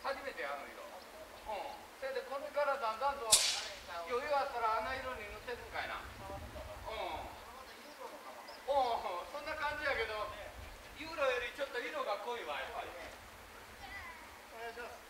初めてあの色。それでこれからだんだんと余裕あったらあんな色に塗っていくんかいな。そんな感じやけど、ユーロよりちょっと色が濃いわやっぱり。お願いします。